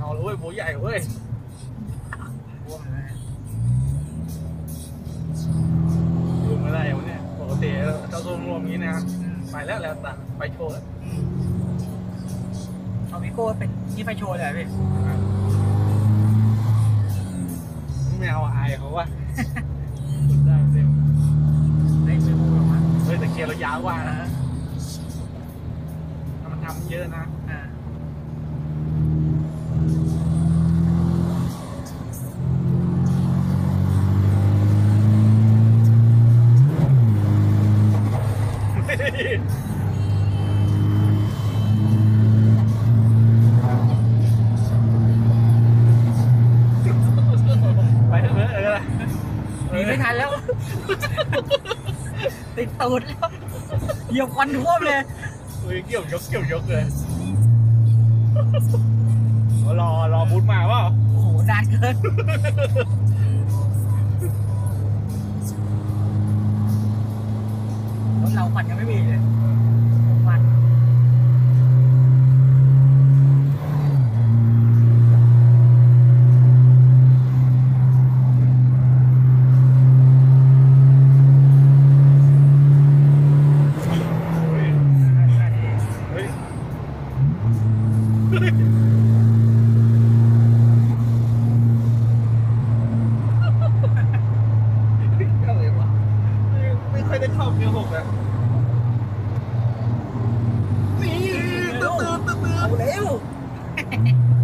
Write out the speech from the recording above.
เอาเลยเว้ยโบใหญ่เว้ยดูไม่ได้วันนี้ปกติเจ้าตัวรวมนี้นะไปแล้วแต่ไปโชว์แล้วเอาวิโก้เป็นนี่ไปโชว์เลยพี่ไม่เอาอายเขาว่าได้เต็มได้ไม่พูดหรอกมั้งเฮ้ยแต่เกียร์เรายาวกว่านะมันทำเยอะนะไปเถอะหนีไม่ทันแล้วติดตูดแล้วเหยียบควันท่วมเลยเกี่ยวยกเลยรอบูธมาเปล่าโอ้โหนานเกินรถเราควันยังไม่มีเลยควันไม่ค่อยได้เข้าเกียร์หกนะนี่เอาเร็ว